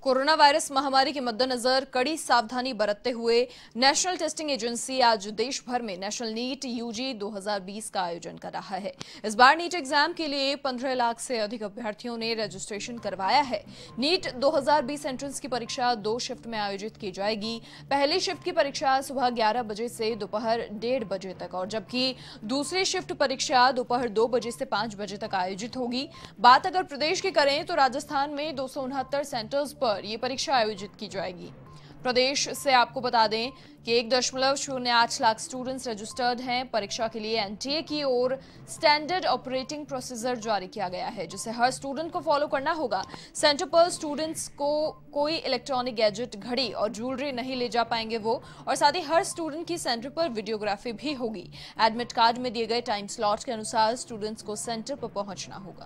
Corona virus महामारी के मद्देनजर कड़ी सावधानी बरतते हुए नेशनल टेस्टिंग एजेंसी आज देश भर में नेशनल नीट यूजी 2020 का आयोजन कर रहा है। इस बार नीट एग्जाम के लिए 15 लाख से अधिक अभ्यर्थियों ने रजिस्ट्रेशन करवाया है। नीट 2020 एंट्रेंस की परीक्षा 2 शिफ्ट में आयोजित की जाएगी। पहली शिफ्ट की परीक्षा सुबह 11 बजे से दोपहर 1:30 बजे तक और जबकि दूसरी शिफ्ट परीक्षा दोपहर 2 बजे से 5 बजे तक आयोजित होगी। बात अगर प्रदेश की करें तो राजस्थान में 269 सेंटर्स पर ये परीक्षा आयोजित की जाएगी। प्रदेश से आपको बता दें कि 1.08 लाख स्टूडेंट्स रजिस्टर्ड हैं। परीक्षा के लिए एनटीए की ओर स्टैंडर्ड ऑपरेटिंग प्रोसीजर जारी किया गया है, जिसे हर स्टूडेंट को फॉलो करना होगा। सेंटर पर स्टूडेंट्स को कोई इलेक्ट्रॉनिक गैजेट, घड़ी और ज्वेलरी नहीं ले जा पाएंगे वो, और साथ ही हर स्टूडेंट की सेंटर पर वीडियोग्राफी भी होगी। एडमिट कार्ड में दिए गए टाइम स्लॉट के अनुसार स्टूडेंट्स को सेंटर पर पहुंचना होगा।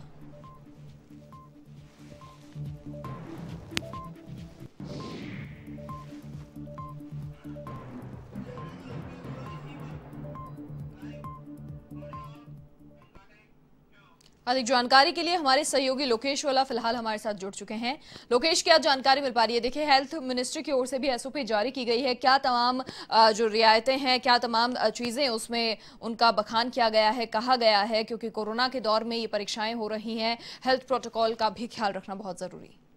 अधिक जानकारी के लिए हमारे सहयोगी लोकेश वाला फिलहाल हमारे साथ जुड़ चुके हैं। लोकेश, क्या जानकारी मिल पा रही है? देखिए, हेल्थ मिनिस्ट्री की ओर से भी एसओपी जारी की गई है। क्या तमाम जो रियायतें हैं, क्या तमाम चीजें उसमें उनका बखान किया गया है, कहा गया है? क्योंकि कोरोना के दौर में ये परीक्षाएं हो रही हैं, हेल्थ प्रोटोकॉल का भी ख्याल रखना बहुत जरूरी है।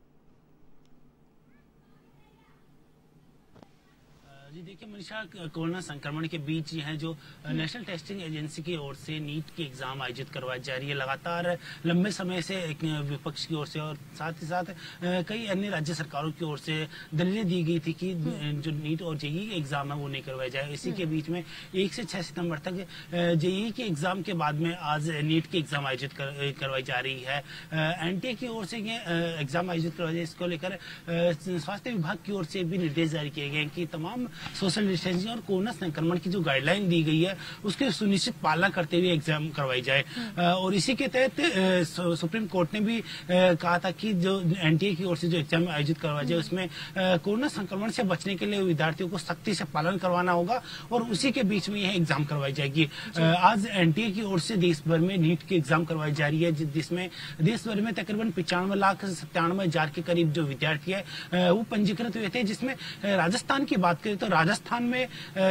जी देखिए मनीषा, कोरोना संक्रमण के बीच ही है जो नेशनल टेस्टिंग एजेंसी की ओर से नीट की एग्जाम आयोजित करवाई जा रही है। लगातार लंबे समय से एक विपक्ष की ओर से और साथ ही साथ कई अन्य राज्य सरकारों की ओर से दलीलें दी गई थी कि जो नीट और जेईई एग्जाम है वो नहीं करवाया जाए। इसी के बीच में 1 से 6 सितंबर तक जेईई के एग्जाम के बाद में आज नीट की एग्जाम आयोजित करवाई जा रही है। एनटीए की ओर से ये एग्जाम आयोजित करवाई जाए, इसको लेकर स्वास्थ्य विभाग की ओर से भी निर्देश जारी किए गए हैं कि तमाम सोशल डिस्टेंसिंग और कोरोना संक्रमण की जो गाइडलाइन दी गई है उसके सुनिश्चित पालना करते हुए एग्जाम करवाई जाए। और इसी के तहत सुप्रीम कोर्ट ने भी कहा था कि जो एनटीए की ओर से जो एग्जाम आयोजित करवाया जाए उसमें कोरोना संक्रमण से बचने के लिए विद्यार्थियों को सख्ती से पालन करवाना होगा और उसी के बीच में यह एग्जाम करवाई जाएगी। आज एनटीए की ओर से देश भर में नीट की एग्जाम करवाई जा रही है, जिसमें देश भर में तकरीबन 95,97,000 के करीब जो विद्यार्थी है वो पंजीकृत हुए थे। जिसमें राजस्थान की बात करें तो राजस्थान में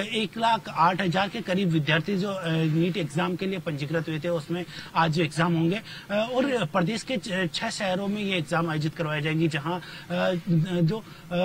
1,08,000 के करीब विद्यार्थी जो नीट एग्जाम के लिए पंजीकृत हुए थे, उसमें आज जो एग्जाम होंगे। और प्रदेश के 6 शहरों में ये एग्जाम आयोजित करवाई जाएंगी, जहां जो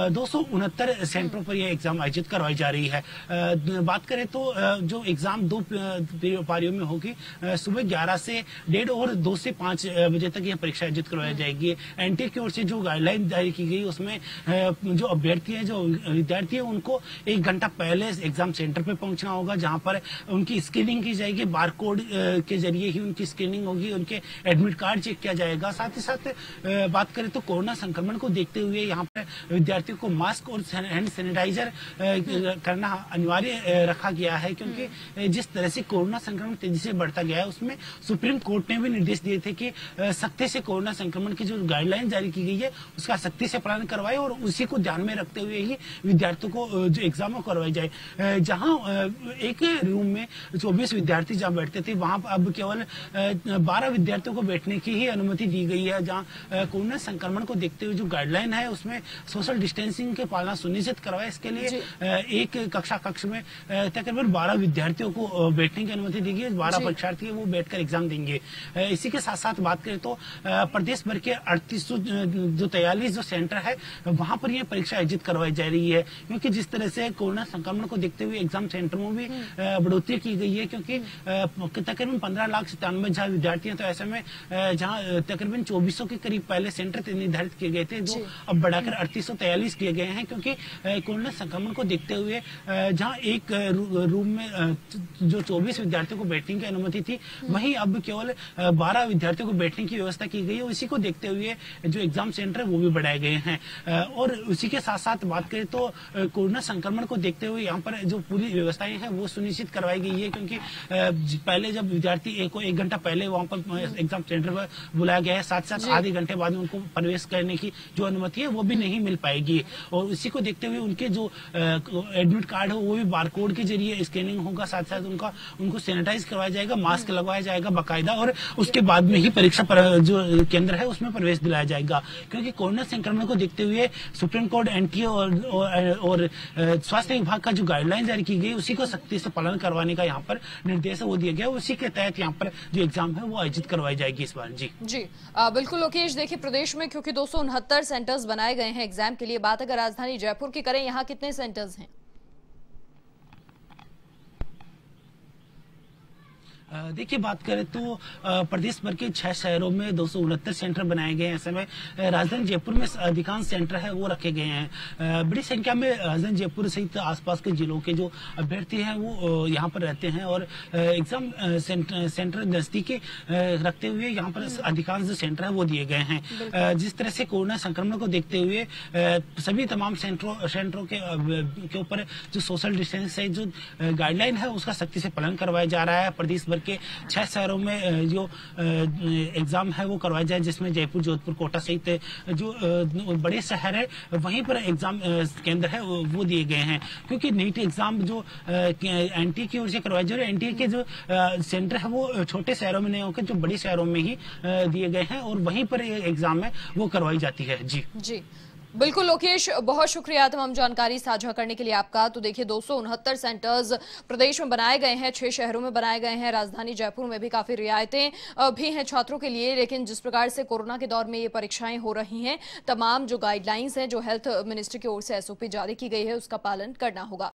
269 सेंटरों पर यह एग्जाम आयोजित करवाई जा रही है। बात करें तो जो एग्जाम 2 पारियों में होगी, सुबह 11 से 1:30 और 2 से 5 बजे तक यह परीक्षा आयोजित करवाई जाएगी। एनटीए की ओर से जो गाइडलाइन जारी की गई उसमें जो अभ्यर्थी है, जो विद्यार्थी है, उनको 1 घंटा पहले एग्जाम सेंटर पे पहुंचना होगा, जहां पर उनकी स्क्रीनिंग की जाएगी। बारकोड के जरिए ही उनकी स्क्रीनिंग होगी, उनके एडमिट कार्ड चेक किया जाएगा। साथ ही साथ बात करें तो कोरोना संक्रमण को देखते हुए यहाँ पर विद्यार्थियों को मास्क और हैंड सैनिटाइजर करना अनिवार्य रखा गया है, क्योंकि जिस तरह से कोरोना संक्रमण तेजी से बढ़ता गया है उसमें सुप्रीम कोर्ट ने भी निर्देश दिए थे कि सख्ती से कोरोना संक्रमण की जो गाइडलाइन जारी की गई है उसका सख्ती से पालन करवाए और उसी को ध्यान में रखते हुए ही विद्यार्थियों को जो एग्जाम करवाई जाए। जहां एक रूम में 24 विद्यार्थी जहां बैठते थे, वहां अब केवल 12 विद्यार्थियों को बैठने की ही अनुमति दी गई है। जहां कोरोना संक्रमण को देखते हुए जो गाइडलाइन है उसमें सोशल डिस्टेंसिंग की पालना सुनिश्चित करवाए। इसके लिए एक कक्ष में तकरीबन 12 विद्यार्थियों को बैठने की अनुमति दी गई। 12 परीक्षार्थी है वो बैठकर एग्जाम देंगे। इसी के साथ साथ बात करें तो प्रदेश भर के 3843 जो सेंटर है वहां पर यह परीक्षा आयोजित करवाई जा रही है, क्योंकि जिस तरह से कोरोना संक्रमण को देखते हुए एग्जाम सेंटरों में भी बढ़ोतरी की गई है, क्योंकि तकरीबन 15,97,000 विद्यार्थी हैं। तो ऐसे में जहां तकरीबन 2400 के करीब पहले सेंटर निर्धारित किए गए थे, जो अब बढ़ाकर 3843 किए गए हैं, क्योंकि कोरोना संक्रमण को देखते हुए जहां एक रूम में जो 24 विद्यार्थियों को बैठने की अनुमति थी, वहीं अब केवल 12 विद्यार्थियों को बैठने की व्यवस्था की गई है। इसी को देखते हुए जो एग्जाम सेंटर है वो भी बढ़ाए गए हैं। और उसी के साथ साथ बात करें तो कोरोना संक्रमण संक्रमण को देखते हुए यहाँ पर जो पूरी व्यवस्थाएं हैं वो सुनिश्चित करवाई गई है, क्योंकि पहले जब विद्यार्थी को 1 घंटा पहले वहाँ पर एग्जाम सेंटर पर बुलाया गया है, साथ साथ आधे घंटे बाद में उनको प्रवेश करने की जो अनुमति है वो भी नहीं मिल पाएगी। और इसी को देखते हुए उनके जो एडमिट कार्ड है वो भी बारकोड के जरिए स्कैनिंग होगा, साथ साथ उनको सैनिटाइज करवाया जाएगा, मास्क लगवाया जाएगा बाकायदा, और उसके बाद में ही परीक्षा जो केंद्र है उसमें प्रवेश दिलाया जाएगा। क्योंकि कोरोना संक्रमण को देखते हुए सुप्रीम कोर्ट, एनटीए और स्वास्थ्य विभाग का जो गाइडलाइन जारी की गई उसी को सख्ती से पालन करवाने का यहाँ पर निर्देश वो दिया गया, उसी के तहत यहाँ पर जो एग्जाम है वो आयोजित करवाई जाएगी इस बार। जी बिल्कुल लोकेश, देखिए प्रदेश में क्योंकि 269 सेंटर्स बनाए गए हैं एग्जाम के लिए, बात अगर राजधानी जयपुर की करें, यहाँ कितने सेंटर्स हैं? देखिए, बात करें तो प्रदेश भर के 6 शहरों में 269 सेंटर बनाए गए हैं। ऐसे में राजधानी जयपुर में अधिकांश सेंटर है वो रखे गए हैं। बड़ी संख्या में राजधानी जयपुर सहित आसपास के जिलों के जो अभ्यर्थी हैं वो यहाँ पर रहते हैं, और एग्जाम सेंटर नजदीकी रखते हुए यहाँ पर अधिकांश जो सेंटर है वो दिए गए हैं। जिस तरह से कोरोना संक्रमण को देखते हुए सभी तमाम सेंटरों के ऊपर जो सोशल डिस्टेंस है, जो गाइडलाइन है उसका सख्ती से पालन करवाया जा रहा है। प्रदेश भर के 6 शहरों में जो एग्जाम है वो करवाया जाए, जिसमें जयपुर, जोधपुर, कोटा सहित जो बड़े शहर है वहीं पर एग्जाम केंद्र है वो दिए गए हैं। क्योंकि नीट एग्जाम जो एनटीए की ओर से करवाए जा रहे हैं, एनटीए के जो सेंटर है वो छोटे शहरों में नहीं होकर जो बड़े शहरों में ही दिए गए हैं, और वहीं पर एग्जाम है वो करवाई जाती है। जी बिल्कुल लोकेश, बहुत शुक्रिया तमाम जानकारी साझा करने के लिए आपका। तो देखिए 269 सेंटर्स प्रदेश में बनाए गए हैं, 6 शहरों में बनाए गए हैं। राजधानी जयपुर में भी काफी रियायतें भी हैं छात्रों के लिए, लेकिन जिस प्रकार से कोरोना के दौर में ये परीक्षाएं हो रही हैं, तमाम जो गाइडलाइंस हैं, जो हेल्थ मिनिस्ट्री की ओर से एसओपी जारी की गई है, उसका पालन करना होगा।